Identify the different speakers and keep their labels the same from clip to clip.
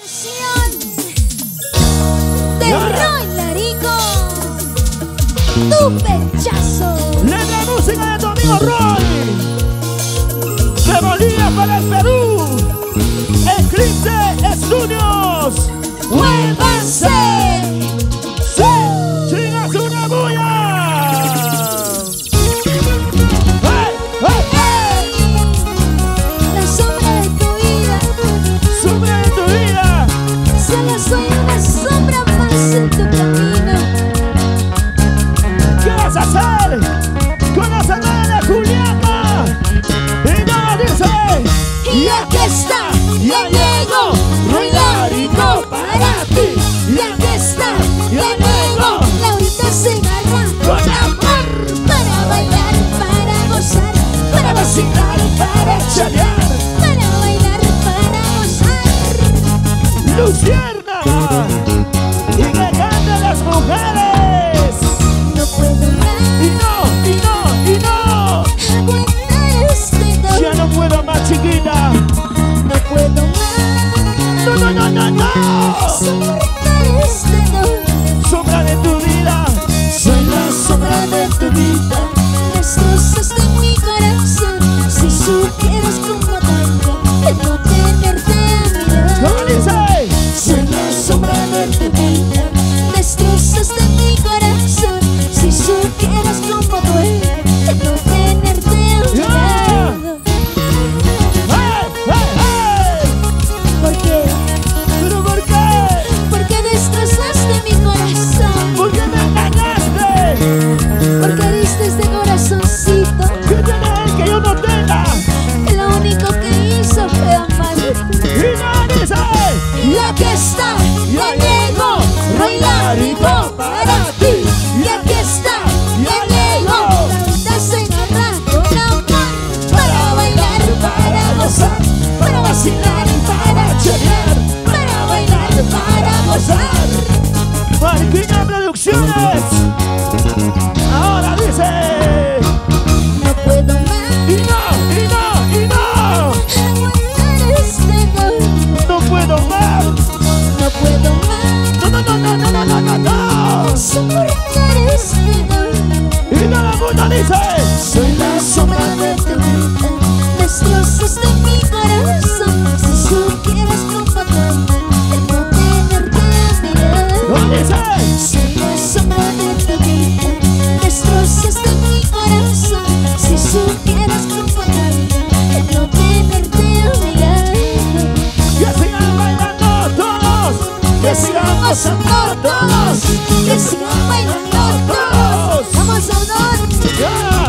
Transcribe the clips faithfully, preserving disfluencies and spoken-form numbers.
Speaker 1: De Roy Larico, tu pechazo.
Speaker 2: Letra música de tu amigo Roy. De Bolivia para el Perú. Eclipse Estudios.
Speaker 1: ¡Muévanse!
Speaker 2: ¡Sí! ¡Chingas una bulla! ¡Hey! ¡Hey! ¡Hey!
Speaker 1: La sombra de tu vida.
Speaker 2: ¡Sombra de tu vida!
Speaker 1: Solo soy una sombra más en tu camino.
Speaker 2: ¿Qué vas a hacer con la semana de Juliana? Y no dice.
Speaker 1: Y aquí está, ya llegó Roy Larico para ti. Y aquí está, ya llegó Laurita Segarra con amor. Para bailar, para gozar, para vacilar, para chalear, para bailar, para gozar.
Speaker 2: Lucierna. Y que canten las mujeres.
Speaker 1: No puedo más.
Speaker 2: Y no, y no, y no.
Speaker 1: Aguantar este dolor.
Speaker 2: Ya no puedo más, chiquita.
Speaker 1: No puedo más.
Speaker 2: No, no, no, no, no.
Speaker 1: Soportar este dolor.
Speaker 2: Sombra de tu vida.
Speaker 1: Soy la sombra de tu vida. Destrozas de mi corazón. Si supieras cómo tengo de no tenerte a mi lado.
Speaker 2: ¿Cómo dice?
Speaker 1: Soy la sombra de tu vida. Destrozas de mi corazón. Si supieras cómo duele de no tenerte a mi lado.
Speaker 2: ¡Hey, hey, hey!
Speaker 1: ¿Por qué?
Speaker 2: ¿Pero por qué?
Speaker 1: Porque destrozaste mi corazón.
Speaker 2: ¿Por qué me engañaste?
Speaker 1: Porque diste este corazoncito.
Speaker 2: ¿Qué tiene él que yo no tenga?
Speaker 1: Lo único que hizo fue amarte.
Speaker 2: Y no dice.
Speaker 1: Y aquí está, ya llegó Roy Larico para ti. Y aquí está, ya llegó Laurita Segarra con amor. Para bailar, para gozar, para vacilar y para chalear, para bailar, para gozar.
Speaker 2: Marquina Producciones. Ahora dice.
Speaker 1: No puedo más
Speaker 2: Y no, y no, y no.
Speaker 1: aguantar este dolor.
Speaker 2: No puedo más.
Speaker 1: No puedo más
Speaker 2: No, no, no, no, no, no, no, no.
Speaker 1: soportar este dolor.
Speaker 2: Y todo el mundo dice.
Speaker 1: Soy la sombra de tu vida. Destrozas de mi corazón. Si supieras cómo duele el no tenerte a mi lado.
Speaker 2: ¿Cómo dice?
Speaker 1: Soy la sombra de tu vida. Destrozas de mi corazón. Si supieras cómo duele el no tenerte a mi lado.
Speaker 2: Que sigan bailando todos.
Speaker 1: Que sigan gozando todos. Que sigan bailando todos. Vamos a honor.
Speaker 2: Ya.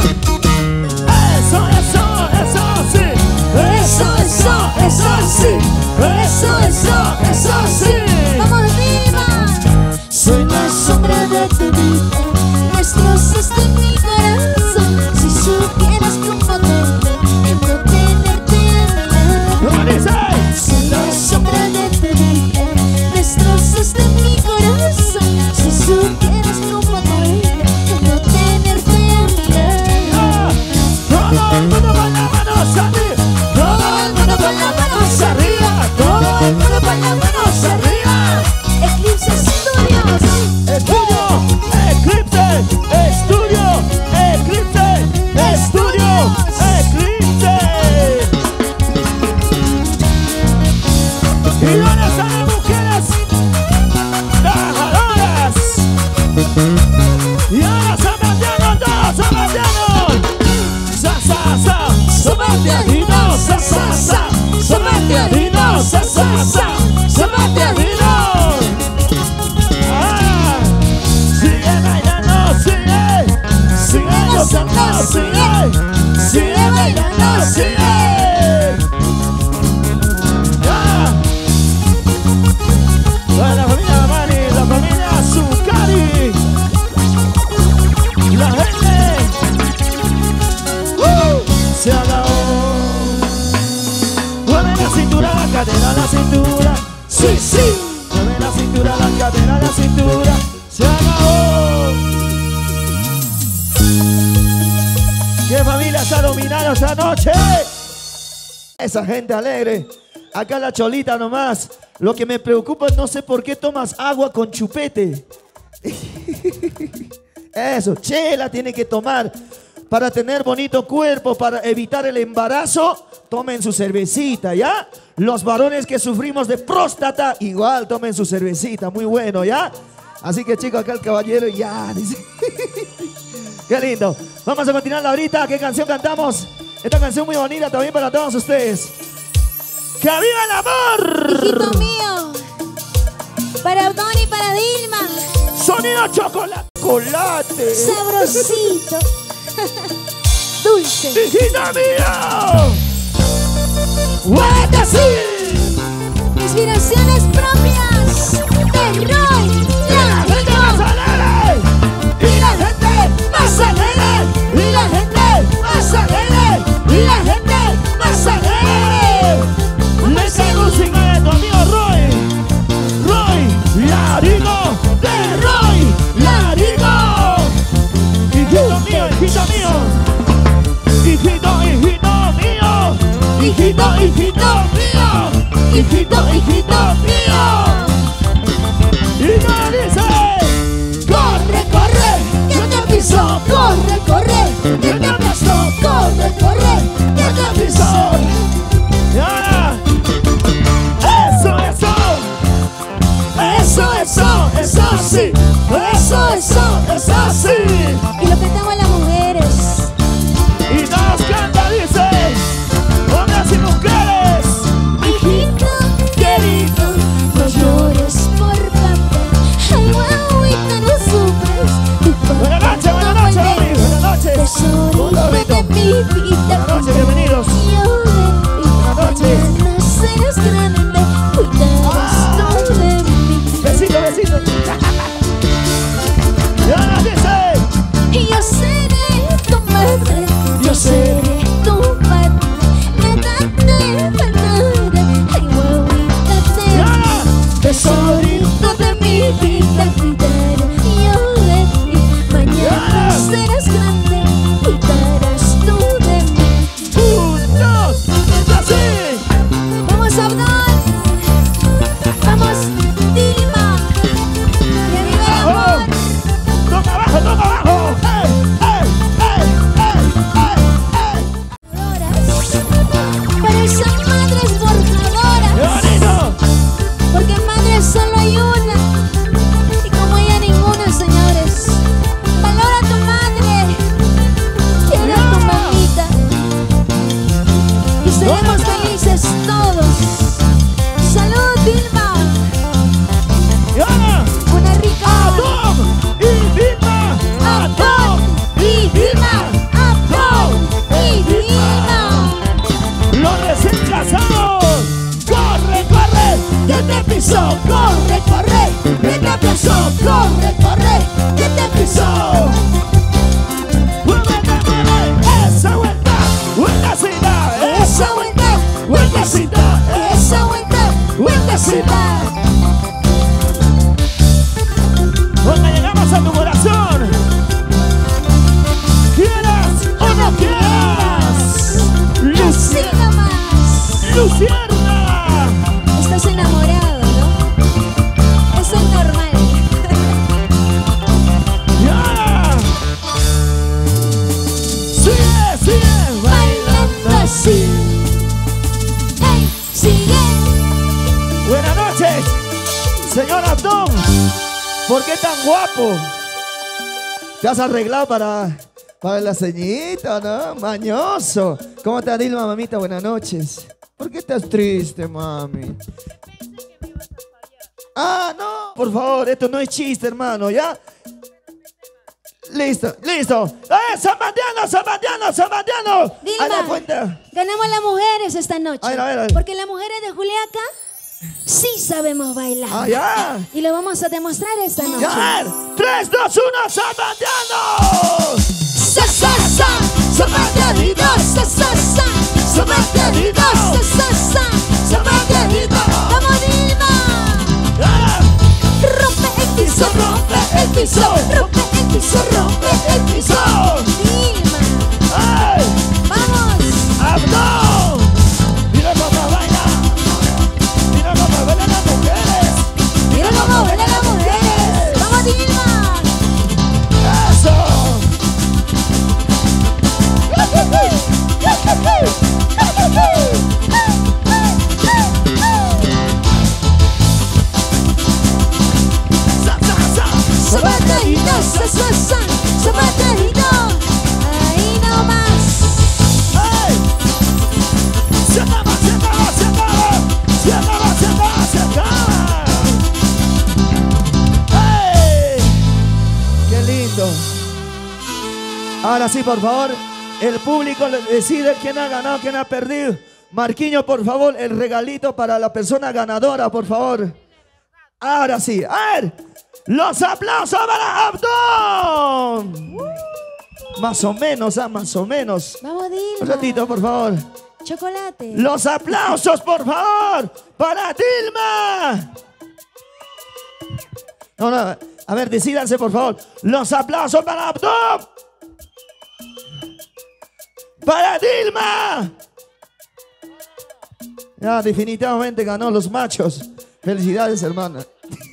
Speaker 2: Eso, eso, eso sí.
Speaker 1: Eso, eso, eso sí. Eso, eso, eso sí. Vamos arriba. Soy la sombra de tu vida. Destrozas de mi corazón. Si supieras cómo duele el no tenerte a mi lado.
Speaker 2: ¿Cómo dice?
Speaker 1: Soy la sombra de tu vida. Destrozas de mi corazón. Si supieras cómo duele el no tenerte a mi lado.
Speaker 2: Todo el mundo con las manos arriba.
Speaker 1: Todo el mundo con las manos arriba. Todo el mundo con las manos arriba. Eclipse Studios.
Speaker 2: Estudio, Eclipse, Estudio, Eclipse, Estudio, Eclipse. ¿Y dónde están las mujeres trabajadoras? Y ahora zapateando todos, zapateando. Sa, sa, sa, zapateadino, sa, sa, sa, zapateadino, sa, sa, sa, zapateadino. Ah, sigue bailando, sigue, sigue gozando, sigue, sigue bailando, sigue. Ya. Para la familia Mari, la familia Zucari, la gente. ¡Uh! Se acabó. Mueve la cintura, la cadera, la cintura. Sí, sí. Mueve la cintura, la cadera, la cintura. Se acabó. ¿Qué familia está dominando esta noche? Esa gente alegre. Acá la Cholita nomás. Lo que me preocupa, no sé por qué tomas agua con chupete. Eso, chela tiene que tomar. Para tener bonito cuerpo, para evitar el embarazo, tomen su cervecita, ¿ya? Los varones que sufrimos de próstata, igual tomen su cervecita, muy bueno, ¿ya? Así que chicos, acá el caballero ya dice. Qué lindo. Vamos a continuar ahorita. ¿Qué canción cantamos? Esta canción muy bonita también para todos ustedes. ¡Que viva el amor!
Speaker 1: Hijito mío, para Abdón y para Dilma.
Speaker 2: Sonido chocolate. Chocolate.
Speaker 1: Sabrosito. Dulce.
Speaker 2: ¡Hijito mío! ¡Guárdate así!
Speaker 1: Inspiraciones propias de Roy.
Speaker 2: ¡La gente más alegre! ¡Y la gente más alegre! ¡Y la gente más alegre! ¡Y la gente más alegre! ¡Me sé música de tu amigo Roy! ¡Roy! ¡Larigo de Roy! ¡Larigo! ¡Hijito mío, hijito mío! ¡Hijito, hijito mío! ¡Hijito, hijito mío! ¡Hijito, hijito mío! Y no dice: corre, corre, que te piso, corre, corre, que te aplasto, corre, corre, que te piso. Y ahora, eso, eso, eso, eso, eso sí, eso, eso, eso sí.
Speaker 1: Y lo cantamos las mujeres.
Speaker 2: Y nos canta, dice: hombres y mujeres,
Speaker 1: Hijito querido, no llores por papá. Ay, guauita, no sufres. Tu papá
Speaker 2: buenas noches, buenas
Speaker 1: no
Speaker 2: noches,
Speaker 1: vuelve.
Speaker 2: mami, buenas noches.
Speaker 1: Tesorito de mi vida.
Speaker 2: Buenas noches, bienvenidos.
Speaker 1: Yo de ti,
Speaker 2: Buenas noches.
Speaker 1: mañana serás grande. Cuidarás tú de mí.
Speaker 2: Besito, besito. Y ahora dice:
Speaker 1: Y yo seré tu madre, yo seré tu padre. Quédate, palabra, ay, guauita,
Speaker 2: y
Speaker 1: te
Speaker 2: ahora,
Speaker 1: tesorito de mi vida, cuidaré yo de ti. Mañana serás grande, cuidarás tú de mí.
Speaker 2: un, dos, así.
Speaker 1: Vamos a hablar, vamos, Dilma. Que viva el
Speaker 2: Abajo,
Speaker 1: amor.
Speaker 2: toca abajo, toca abajo. ¡Ey, ey, ey, ey, ey, ey!
Speaker 1: Para esas madres
Speaker 2: ¡Qué
Speaker 1: forjadoras,
Speaker 2: bonito!
Speaker 1: porque madre solo hay una, y como ella ninguna, señores. Valora a tu madre, quiere a tu mamita, y seremos felices todos. Salud, Dilma,
Speaker 2: Y ahora,
Speaker 1: una rica.
Speaker 2: Adón y Vilma, Adón y Vilma,
Speaker 1: Adón y Dilma.
Speaker 2: los recién casados. ¡Corre, corre! ¡Que te pisó! ¡Corre, corre! ¡Que te pisó! ¡Corre, corre! ¡Que te pisó! ¡Muévete, mueve! ¡Esa vuelta! ¡Vueltecita! ¡Esa vuelta! ¡Vueltecita!
Speaker 1: Esa vuelta,
Speaker 2: ¡Vueltecita! Cuando llegamos a tu corazón, quieras o no quieras,
Speaker 1: así
Speaker 2: Lucia,
Speaker 1: nomás.
Speaker 2: Lucierna.
Speaker 1: Estás enamorado, ¿no? Eso es normal.
Speaker 2: Ya. Sigue, sigue
Speaker 1: Bailando así. Hey, sigue.
Speaker 2: Buenas noches, señor Abdón. ¿Por qué tan guapo? ¿Te has arreglado para, para la ceñita, no? Mañoso. ¿Cómo estás, Dilma, mamita? Buenas noches. ¿Por qué estás triste, mami? Ah, no. Por favor, esto no es chiste, hermano, ¿ya? Listo, listo. ¡Eh, zapateando, zapateando, zapateando! A la
Speaker 1: Dilma,
Speaker 2: cuenta.
Speaker 1: ganamos las mujeres esta noche.
Speaker 2: A ver, a ver, a ver.
Speaker 1: Porque las mujeres de Juliaca sí sabemos bailar.
Speaker 2: Ah, ya.
Speaker 1: Y lo vamos a demostrar esta noche.
Speaker 2: ¡Ya! ¡tres, dos, uno, zapateando!
Speaker 1: Sa, sa, sa, zapateadito, sa, sa, sa, zapateadito, sa, sa, sa, zapateadito. ¡Vamos, Dilma!
Speaker 2: ¡Ah!
Speaker 1: Rompe el piso,
Speaker 2: Rompe el piso,
Speaker 1: rompe el piso, rompe el piso. Dilma,
Speaker 2: ¡ay!
Speaker 1: vamos.
Speaker 2: ¡Abdón! ¡Mira cómo baila!
Speaker 1: sa, sa, sa, zapatadito. Ahí nomás.
Speaker 2: ¡Ay! Se acaba, se acaba, se acaba. Se acaba, se acaba, se acaba. ¡Ay! ¡Qué lindo! Ahora sí, por favor, el público decide quién ha ganado, quién ha perdido. Marquiño, por favor, el regalito para la persona ganadora, por favor. Ahora sí, a ver, los aplausos para Abdón. Más o menos, ah, más o menos.
Speaker 1: Vamos, Dilma.
Speaker 2: Un ratito, por favor.
Speaker 1: Chocolate.
Speaker 2: Los aplausos, por favor, para Dilma. No, no, a ver, decídanse, por favor. Los aplausos para Abdón. Para Dilma. Ya, definitivamente ganó los machos. Felicidades, hermana.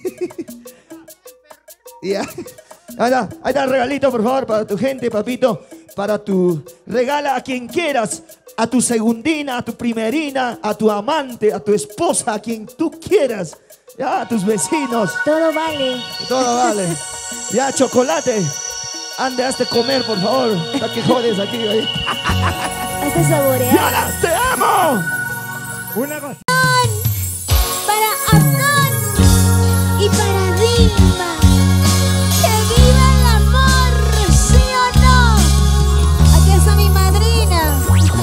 Speaker 2: Ya. Ahí está, ahí está el regalito, por favor, para tu gente, papito. Para tu... Regala a quien quieras. A tu segundina, a tu primerina, a tu amante, a tu esposa, a quien tú quieras. Ya, a tus vecinos.
Speaker 1: Todo vale.
Speaker 2: Todo vale. Ya, chocolate. Ande, hazte comer, por favor. ¿Para qué jodes aquí? Ahí.
Speaker 1: Hazte saborear.
Speaker 2: ¡Yara, te amo! Una cosa.
Speaker 1: Para Abdón y para Dilma. ¡Que viva el amor! ¿Sí o no? Aquí está mi madrina.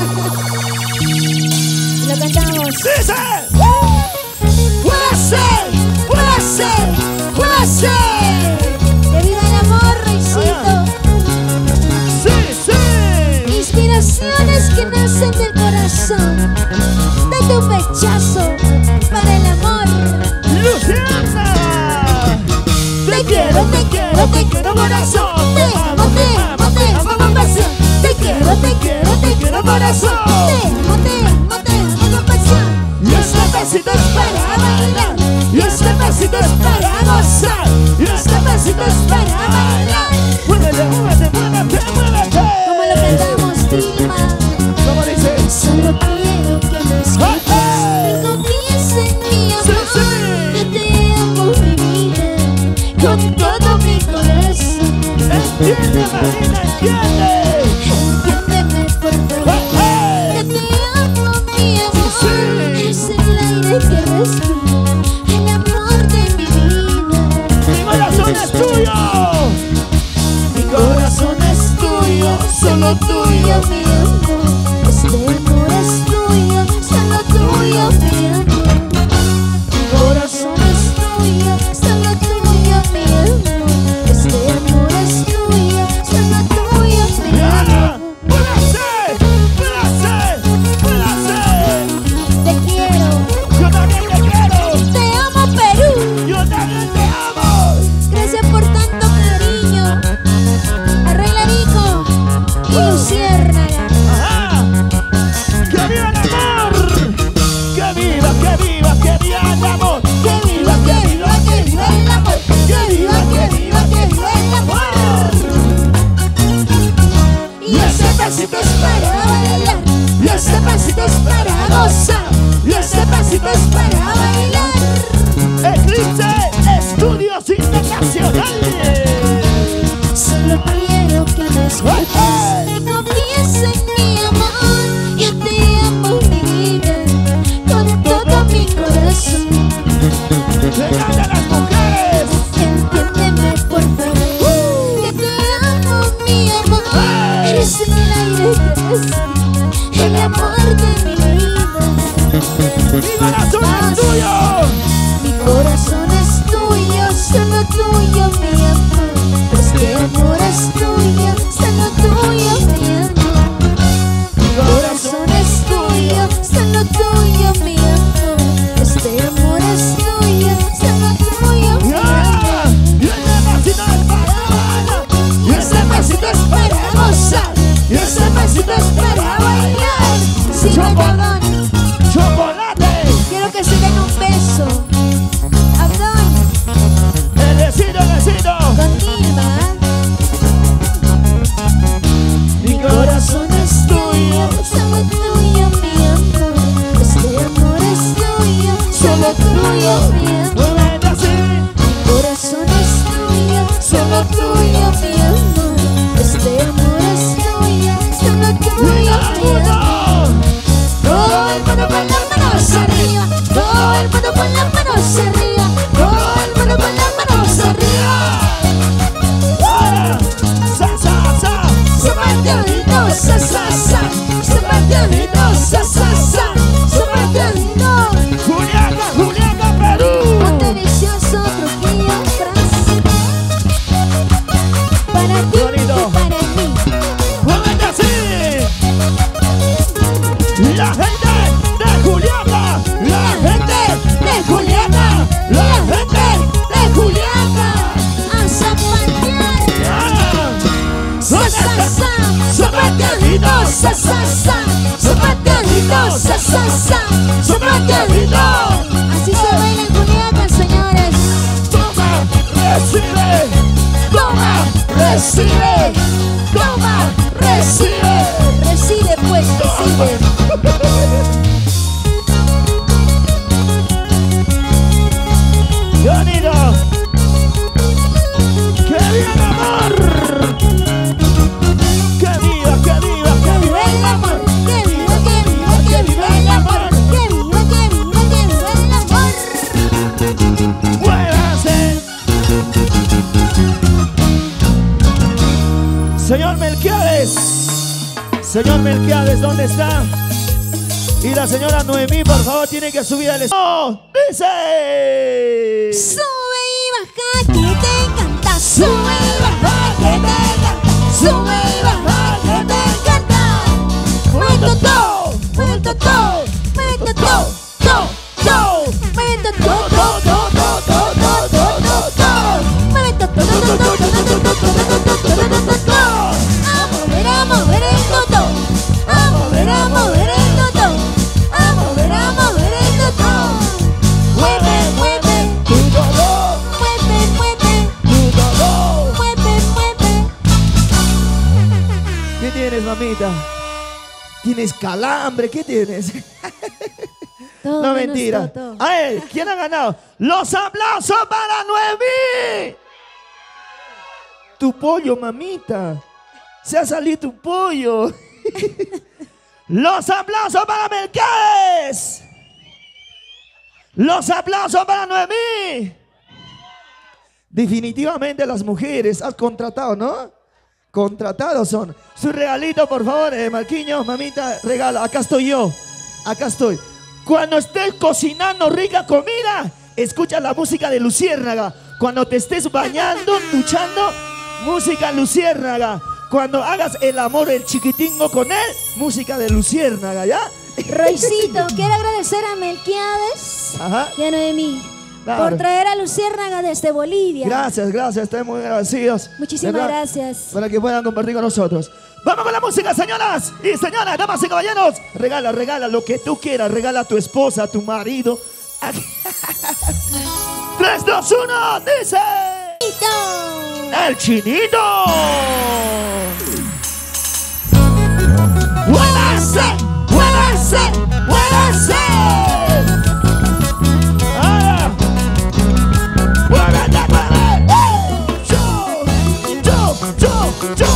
Speaker 1: Y lo cantamos.
Speaker 2: ¡Dice! ¡Puede ser! ¡Puede ser! ¡Puede ser!
Speaker 1: ¡Que viva el amor, Reycito!
Speaker 2: ¡Sí, sí!
Speaker 1: Inspiraciones que nacen del corazón. Date un pechazo para el amor.
Speaker 2: ¡Luciana!
Speaker 1: Te quiero, te quiero, te quiero corazón. Te amo, te amo, te amo con pasión. Te quiero, te quiero, te quiero corazón. Te amo, te amo, te amo con pasión.
Speaker 2: Y este besito es para bailar. Y este besito es para gozar. Y este besito es para bailar. Muévete, muévete, muévete, muévete.
Speaker 1: Como lo cantamos, Dilma.
Speaker 2: ¿Cómo dice?
Speaker 1: Solo quiero que me escuches y confíes en mi amor.
Speaker 2: Sí, sí.
Speaker 1: Yo te amo, mi vida, con todo mi corazón.
Speaker 2: Entiende, Marina, entiende.
Speaker 1: Entiéndeme, por favor.
Speaker 2: Hey.
Speaker 1: Que te amo, mi amor.
Speaker 2: Sí.
Speaker 1: Es el aire que respiro, el amor de mi vida.
Speaker 2: Mi corazón es tuyo. Mi corazón es tuyo, solo tuyo.
Speaker 1: Mi amor, este amor es tuyo, solo tuyo, mi amor. Mi corazón es tuyo, solo tuyo, mi amor. Este amor es tuyo, solo tuyo, mi amor.
Speaker 2: ¡Puede ser! ¡Puede ser! ¡Puede ser!
Speaker 1: Te quiero,
Speaker 2: ¡Yo también te quiero!
Speaker 1: te amo, Perú.
Speaker 2: ¡Yo también te amo!
Speaker 1: Gracias por tanto cariño. Arreglarico y Luciérnaga.
Speaker 2: ¡Ajá! ¡Que viva el amor! ¡Que viva, que viva, que viva el amor!
Speaker 1: Que viva, que viva, que viva el amor. Que viva, que viva, que viva el amor. Y ese pasito es para bailar.
Speaker 2: ¡Y este pasito es para gozar! ¡Y este pasito es para bailar! ¡Eclipse Estudios Internacionales!
Speaker 1: Solo quiero que me escuches y confíes en mi amor. Yo te amo, mi vida, con todo mi corazón.
Speaker 2: ¡Llegan a las mujeres!
Speaker 1: Entiéndeme, por favor, que te amo, mi amor. Eres el aire que respiro, el amor de mi vida.
Speaker 2: ¡Mi corazón es tuyo!
Speaker 1: Mi corazón es tuyo, solo tuyo, mi amor. Este amor es tuyo, solo tuyo, mi amor. Mi corazón es tuyo, solo tuyo, mi amor. Este amor es tuyo, solo tuyo, mi amor.
Speaker 2: ¡Y este pasito es para bailar! ¡Y este pasito es para gozar! ¡Y este pasito es para bailar!
Speaker 1: Sí, perdón.
Speaker 2: ¡Chocolate!
Speaker 1: Quiero
Speaker 2: recibe, toma, recibe.
Speaker 1: Recibe pues, recibe.
Speaker 2: Bonito. ¡Que viva el amor! ¡Que viva, que viva, que viva el amor!
Speaker 1: Que viva, que viva, que viva el amor. Que viva, que viva, que viva el amor.
Speaker 2: ¡Muévase! Señor Melquiades, señor Melquiades, ¿dónde está? Y la señora Noemí, por favor, tiene que subir al escenario. ¡Dice!
Speaker 1: Sube y baja que te encanta. Sube y baja que te encanta. Sube y baja que te encanta. Mueve todo, mueve todo, mueve todo, todo, todo. Mueve todo, todo, todo, todo, todo, todo, todo. Mueve todo, todo, todo, todo, todo, todo, todo, todo. A mover, a mover el toto. A mover, a mover el toto. A mover, a mover el toto. Mueve, mueve. Mueve, mueve. Mueve, mueve.
Speaker 2: ¿Qué tienes, mamita? ¿Tienes calambre? ¿Qué tienes?
Speaker 1: Todo
Speaker 2: No,
Speaker 1: menos
Speaker 2: mentira.
Speaker 1: toto.
Speaker 2: A ver, ¿quién ha ganado? ¡Los aplausos para Noemí! Tu pollo, mamita. Se ha salido tu pollo. Los aplausos para Melquiades. Los aplausos para Noemí. Definitivamente las mujeres has contratado, ¿no? Contratados son. Su regalito, por favor, eh, Marquiños, mamita, regala. Acá estoy yo. Acá estoy. Cuando estés cocinando rica comida, escucha la música de Luciérnaga. Cuando te estés bañando, duchando, música Luciérnaga. Cuando hagas el amor, el chiquitingo con él, música de Luciérnaga, ¿ya?
Speaker 1: Roycito, quiero agradecer a Melquiades
Speaker 2: Ajá.
Speaker 1: y a Noemí
Speaker 2: Claro.
Speaker 1: por traer a Luciérnaga desde Bolivia.
Speaker 2: Gracias, gracias, estamos muy agradecidos.
Speaker 1: Muchísimas
Speaker 2: ¿Verdad?
Speaker 1: gracias.
Speaker 2: Para que puedan compartir con nosotros. Vamos con la música, señoras y señoras, damas y caballeros. Regala, regala lo que tú quieras. Regala a tu esposa, a tu marido. tres, dos, uno, dice... ¡El Chinito! ¡Muévase! ¡Muévase! ¡Muévase! ¡Ahora! ¡Muévete, muévete! ¡Yo! ¡Yo! ¡Yo! ¡Yo!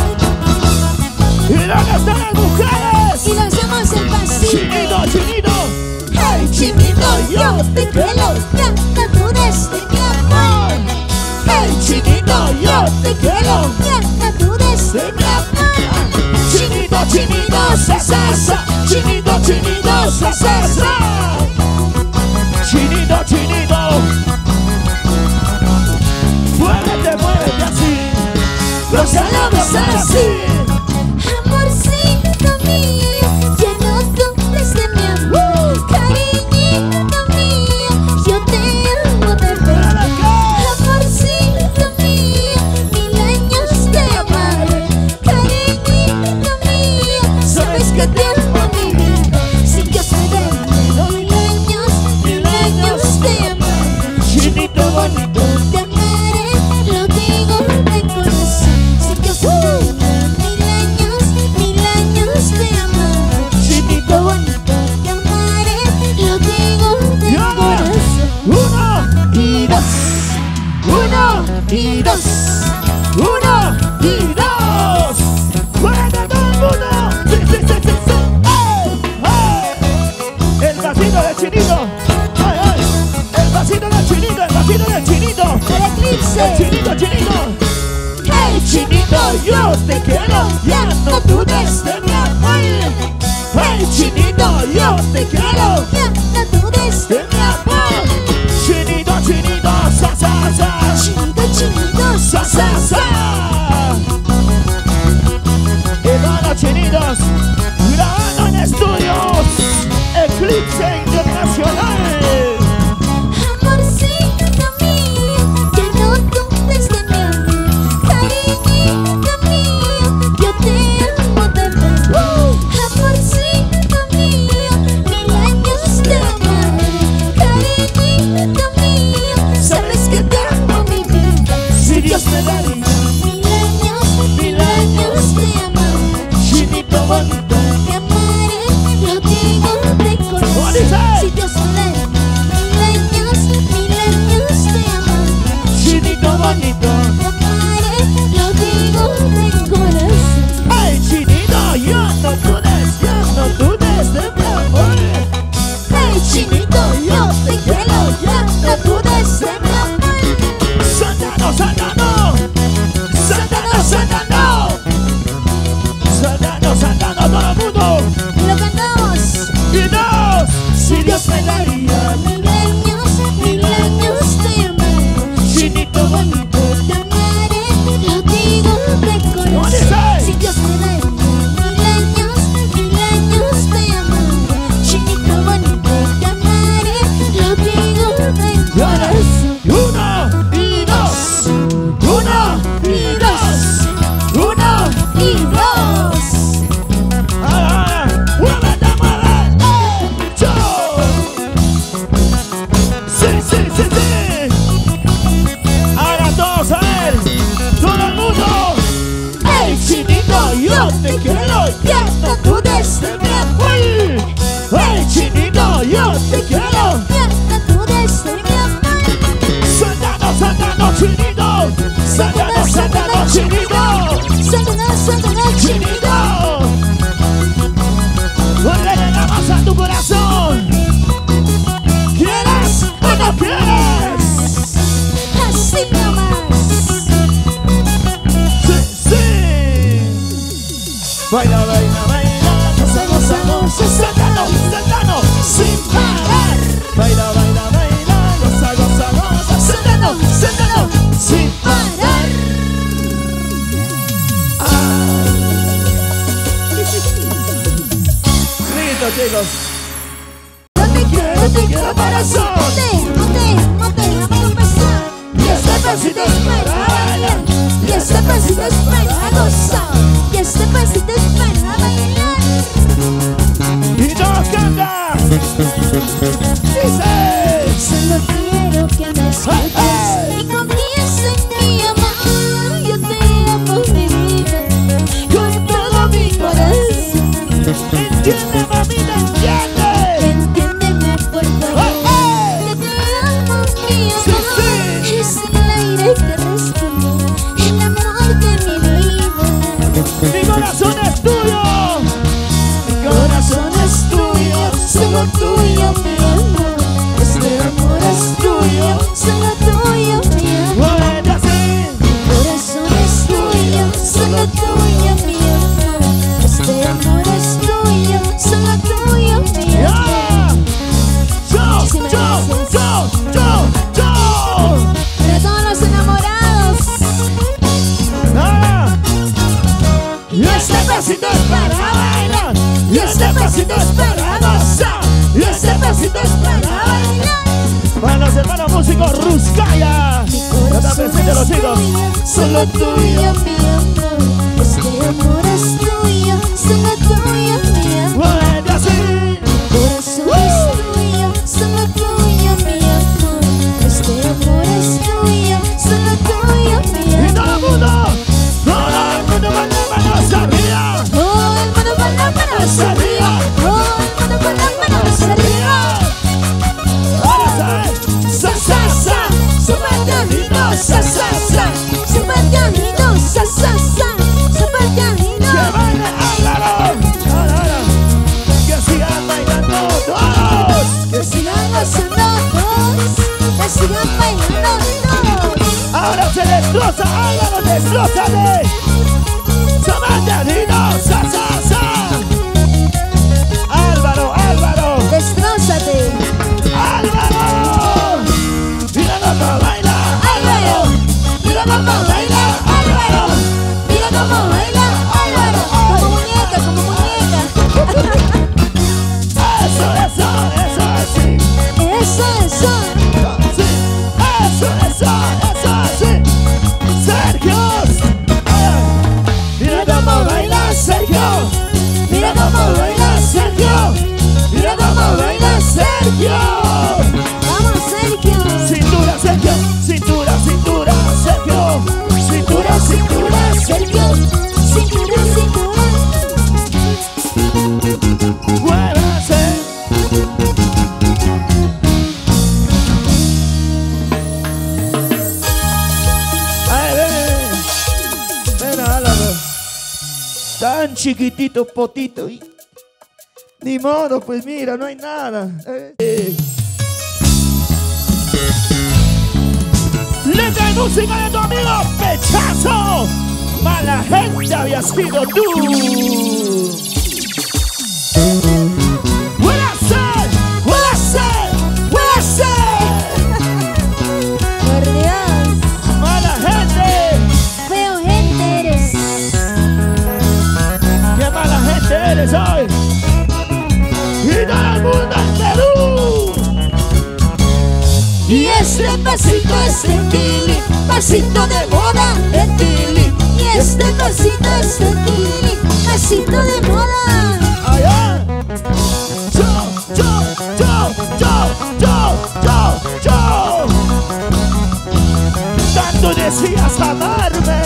Speaker 2: ¿Y dónde están las mujeres?
Speaker 1: Y lanzamos el pasito.
Speaker 2: ¡Chinito, Chinito!
Speaker 1: Hey, Chinito, yo te quiero. Ya no dudes de mi amor. Hey, Chinito, yo te quiero. Ya no dudes de mi amor.
Speaker 2: Chinito, Chinito, sa, sa, sa. Chinito, Chinito, sa, sa, sa. Chinito, Chinito. Muévete, muévete así. Gózalo, gózalo así.
Speaker 1: Amorcito mío, ya no dudes de mi amor. Cariñito mío, yo te amo de verdad. Amorcito mío, mil años te amaré. Cariñito mío, sabes que te amo mi vida. Si yo soy de mil años, mil años te amaré.
Speaker 2: Chinito bonito.
Speaker 1: Te amaré, lo digo de corazón. Si yo soy de mil años, mil años te amaré. Chinito bonito, te amaré, lo digo de
Speaker 2: Y ahora,
Speaker 1: corazón.
Speaker 2: uno y dos. Uno y dos. Uno y dos. ¡Muévete todo el mundo! ¡Sí, sí, sí, sí, sí! ¡Ay! ¡Ay! El vasito del Chinito. ¡Ay, ay! El vasito del Chinito, el vasito del Chinito.
Speaker 1: El eclipse.
Speaker 2: El Chinito, Chinito. ¡Hey, Chinito, yo te quiero! ¡Ya no dudes de mi amor! ¡Hey, Chinito, yo te quiero!
Speaker 1: Ya no dudes
Speaker 2: ¡De
Speaker 1: de
Speaker 2: mi amor! Chinito, Chinito, sa, sa, sa.
Speaker 1: Chinito, chinito,
Speaker 2: Sa, sa, sa. Y van los chinitos grabando en estudios Eclipse Internacional.
Speaker 1: amorcito mío, ya no dudes de mi amor. Cariñito mío, yo te amo de verdad. Amorcito mío, mil años te amaré. de corazón.
Speaker 2: Ay, chinito, yo no dudes, yo no dudes de mi amor.
Speaker 1: Hey chinito, yo te quiero, ya no dudes de mi amor.
Speaker 2: Santano, Santano, Santano, Santano, Santano, Santano, todo el mundo.
Speaker 1: Lo cantamos.
Speaker 2: Y dos, si Dios me daría
Speaker 1: Mil años, mil años te amaré.
Speaker 2: chinito bonito.
Speaker 1: Te amaré, lo digo de corazón. Si Dios me da mil años, mil años te amaré. Chinito bonito, te amaré, lo digo de corazón.
Speaker 2: Uno y dos, uno y dos, uno
Speaker 1: Y dos.
Speaker 2: ahora, muévete, muévete. Yo. Sí, sí, sí, sí. Ahora todos a ver, todo el mundo. Hey, chinito, yo te quiero, ya no dudes de mi amor. Hey, chinito, yo te quiero.
Speaker 1: Ya no dudes de mi amor.
Speaker 2: Santano, Santano, chinito. Santano, Santano, chinito.
Speaker 1: Santana, Santana, chinito.
Speaker 2: Porque llegamos a tu corazón. ¿Quieres o no quieres?
Speaker 1: Así nomás.
Speaker 2: Sí, sí. Baila, baila, baila. Goza, goza, goza. Santano, Santano, sin parar. Baila, baila, baila. Goza, goza, goza. Santano, Santano, sin parar. Listo, chicos.
Speaker 1: Yo te quiero, te quiero
Speaker 2: corazón.
Speaker 1: Monte, monte, monte, vamos a empezar.
Speaker 2: Y este pasito es para bailar.
Speaker 1: Y este pasito es para gozar. Y este pasito es para bailar.
Speaker 2: Y nos canta. Dice.
Speaker 1: Solo quiero que me escuches y confíes en mi amor. Yo te amo, mi vida, con todo mi corazón.
Speaker 2: Entiende, mamita, entiende.
Speaker 1: Entiéndeme, por favor. Yo te amo, mi
Speaker 2: Sí,
Speaker 1: amor.
Speaker 2: sí.
Speaker 1: Es el aire que respiro, el amor de mi vida.
Speaker 2: Mi corazón es tuyo. Mi corazón es tuyo.
Speaker 1: Solo tuyo, mi amor. Este amor es tuyo, solo tuyo, mi amor.
Speaker 2: Muévete así.
Speaker 1: Mi corazón es tuyo, solo tuyo, mi amor. Este amor es tuyo, solo tuyo, mi
Speaker 2: Ya.
Speaker 1: amor.
Speaker 2: Yo,
Speaker 1: Muchísimas
Speaker 2: yo,
Speaker 1: gracias.
Speaker 2: yo, yo, yo.
Speaker 1: Para todos los enamorados.
Speaker 2: Ah. Y este pasito es para bailar. Y este pasito es para gozar. Y este pasito es para bailar. Para los hermanos músicos Ruskaya.
Speaker 1: Mi
Speaker 2: No te
Speaker 1: corazón
Speaker 2: presentes los
Speaker 1: es
Speaker 2: chicos.
Speaker 1: tuyo, solo tuyo, mi amor. Este amor es tuyo, solo tuyo, mi amor.
Speaker 2: Muévete así.
Speaker 1: Corazón es tuyo, solo tuyo, mi amor. Este amor es tuyo, solo tuyo, mi
Speaker 2: Y todo el
Speaker 1: amor.
Speaker 2: mundo. Todo el mundo con las manos arriba.
Speaker 1: Todo el mundo con las manos arriba. Todo el mundo con las manos arriba.
Speaker 2: Ahora sabes. Sa, sa, sa.
Speaker 1: Super canino, sa, sa, sa. Super canino, sa, sa, sa. Super canino.
Speaker 2: Que baile Álvaro. Ahora, ahora. Que sigan bailando todos.
Speaker 1: Que sigan gozando todos. Que sigan bailando todos.
Speaker 2: Ahora se destroza, Álvaro, destrozale. Samantha, sa, sa, sa. Álvaro, Álvaro,
Speaker 1: Destrózate.
Speaker 2: Álvaro. Mira cómo baila, Álvaro. Mira cómo baila, Álvaro.
Speaker 1: Mira cómo baila Álvaro. Como muñeca, como muñeca.
Speaker 2: Eso, eso, eso, sí.
Speaker 1: Eso, eso.
Speaker 2: Sí. Eso, eso, eso, sí. Sergio. Ay. Mira cómo baila Sergio. Mira cómo baila Sergio. Mira cómo baila Sergio.
Speaker 1: Vamos, Sergio.
Speaker 2: Cintura, Sergio. Cintura, cintura, Sergio. Cintura, cintura, Sergio.
Speaker 1: Cintura, cintura.
Speaker 2: Muévase. Ay, ven, ven, ven, Álvaro. tan chiquitito, potito. Y... ni modo, pues mira, no hay nada. Eh. Letra de música de tu amigo Pechazo. Mala gente había sido tú. Buena sed, buena sed, buena sed.
Speaker 1: Por Dios.
Speaker 2: Mala gente.
Speaker 1: Feo gente eres.
Speaker 2: Qué mala gente eres hoy. Y todo el mundo en Perú. Y este pasito es el Tili, pasito de moda el Tili.
Speaker 1: Y este pasito es el Tili, pasito de moda.
Speaker 2: Allá. Yo, yo, yo, yo, yo, yo, yo. Tanto decías amarme.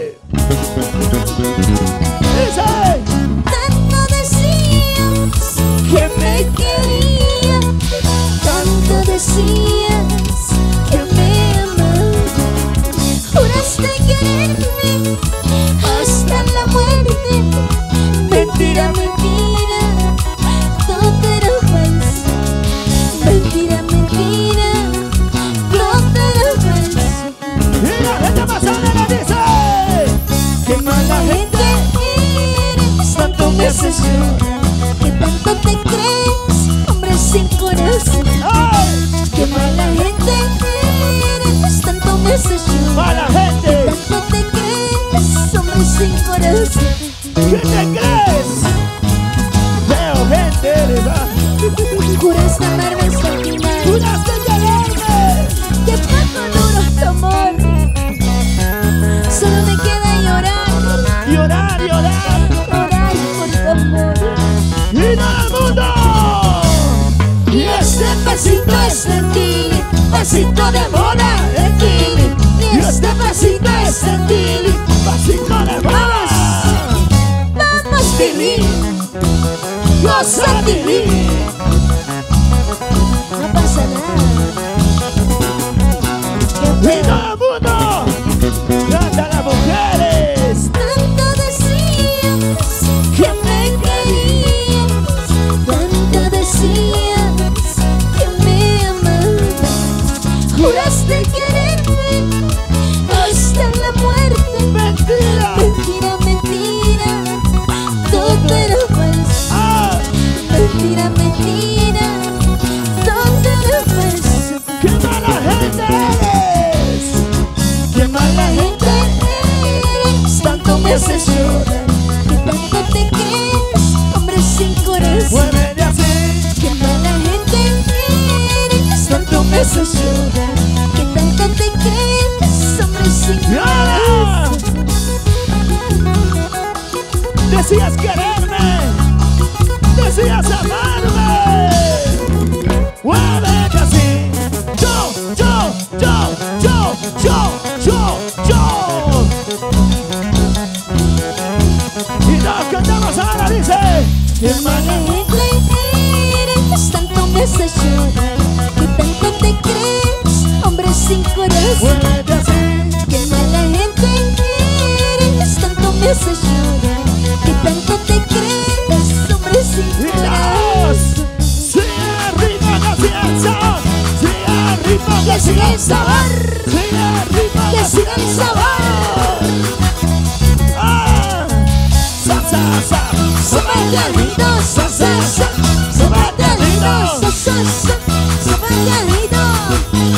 Speaker 2: Dice.
Speaker 1: Tanto decías que me querías, tanto decías que me amabas. Juraste quererme hasta la muerte. Mentira, mentira, todo era falso. Mentira, mentira, todo era falso.
Speaker 2: Y la gente más alegre dice. Qué mala gente
Speaker 1: eres, tanto me haces llorar, que tanto te crees, hombre sin corazón.
Speaker 2: Ay.
Speaker 1: Qué mala gente eres, tanto me haces llorar,
Speaker 2: Mala gente.
Speaker 1: tanto te crees, hombre sin corazón.
Speaker 2: ¿Qué te crees? Feo gente eres, ¿ah?
Speaker 1: Juraste amarme hasta el final,
Speaker 2: Juraste quererme.
Speaker 1: que poco duro tu amor. Solo me queda llorar,
Speaker 2: Llorar, llorar.
Speaker 1: llorar por tu amor.
Speaker 2: Y todo el mundo.
Speaker 1: Y este pasito es el Tili, pasito de moda el Tili. Y este pasito es el Tili,
Speaker 2: Pasito de moda.
Speaker 1: vamos Tili, goza Tili. No pasa nada. Qué
Speaker 2: Y
Speaker 1: bueno.
Speaker 2: todo el mundo. Cantan las mujeres.
Speaker 1: Tanto decías que me querías, tanto decías que me amabas. Juraste quererme hasta la muerte.
Speaker 2: Mentira.
Speaker 1: Mentira, mentira, todo era falso.
Speaker 2: Ah,
Speaker 1: Mentira, mentira, todo era falso.
Speaker 2: qué mala gente eres.
Speaker 1: Qué mala gente eres, tanto me haces llorar, que tanto te crees, hombre sin corazón.
Speaker 2: Muévete así.
Speaker 1: Qué mala gente eres, tanto me haces llorar, que tanto te crees, hombre sin
Speaker 2: Y ahora.
Speaker 1: corazón.
Speaker 2: Decías quererme. Decías amarme. Muévete así. Yo, yo, yo, yo, yo, yo, yo. Y nos cantamos ahora, dice.
Speaker 1: Qué mala gente eres, tanto me haces llorar, que tanto te crees, hombre sin corazón.
Speaker 2: Muévete así.
Speaker 1: Qué mala gente eres, tanto me haces llorar, que tanto te crees, hombre sin
Speaker 2: Y
Speaker 1: corazón.
Speaker 2: dos. Sigue el ritmo que sienza. Sigue el ritmo
Speaker 1: Que siga el sabor,
Speaker 2: Sigue el ritmo
Speaker 1: que siga el sabor.
Speaker 2: Ah. Sa, sa, sa.
Speaker 1: Zapatadito, sa, sa, sa. Zapatadito, sa, sa, sa. Zapatadito,